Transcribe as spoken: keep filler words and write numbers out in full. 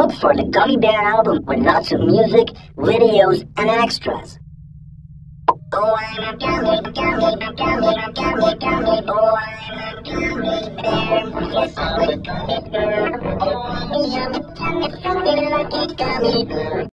Look for the Gummy Bear album with lots of music, videos, and extras. Oh, I'm a gummy, gummy, gummy, gummy, gummy. Oh, I'm a gummy bear. Yes, I'm a gummy bear. Oh, I'm a gummy, gummy, lucky gummy bear.